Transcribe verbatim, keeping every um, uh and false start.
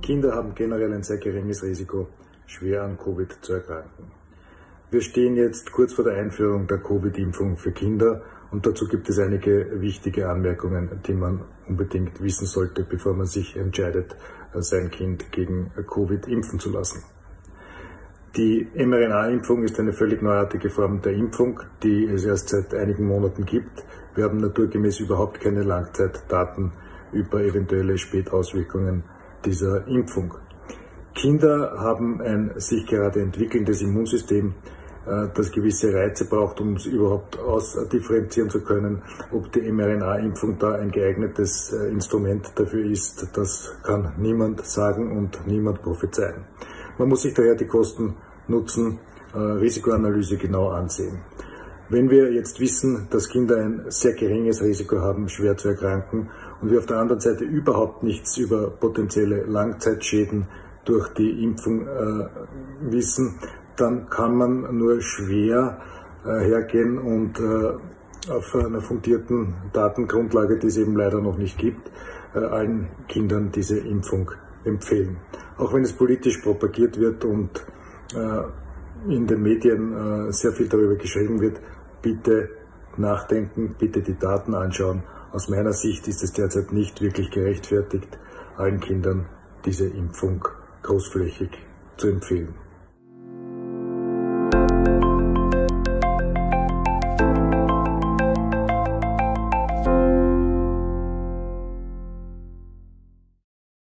Kinder haben generell ein sehr geringes Risiko, schwer an Covid zu erkranken. Wir stehen jetzt kurz vor der Einführung der Covid-Impfung für Kinder und dazu gibt es einige wichtige Anmerkungen, die man unbedingt wissen sollte, bevor man sich entscheidet, sein Kind gegen Covid impfen zu lassen. Die mRNA-Impfung ist eine völlig neuartige Form der Impfung, die es erst seit einigen Monaten gibt. Wir haben naturgemäß überhaupt keine Langzeitdaten über eventuelle Spätauswirkungen dieser Impfung. Kinder haben ein sich gerade entwickelndes Immunsystem, das gewisse Reize braucht, um es überhaupt ausdifferenzieren zu können. Ob die mRNA-Impfung da ein geeignetes Instrument dafür ist, das kann niemand sagen und niemand prophezeien. Man muss sich daher die Kosten-Nutzen-Risikoanalyse genau ansehen. Wenn wir jetzt wissen, dass Kinder ein sehr geringes Risiko haben, schwer zu erkranken und wir auf der anderen Seite überhaupt nichts über potenzielle Langzeitschäden durch die Impfung äh, wissen, dann kann man nur schwer äh, hergehen und äh, auf einer fundierten Datengrundlage, die es eben leider noch nicht gibt, äh, allen Kindern diese Impfung empfehlen. Auch wenn es politisch propagiert wird und äh, in den Medien äh, sehr viel darüber geschrieben wird, bitte nachdenken, bitte die Daten anschauen. Aus meiner Sicht ist es derzeit nicht wirklich gerechtfertigt, allen Kindern diese Impfung großflächig zu empfehlen.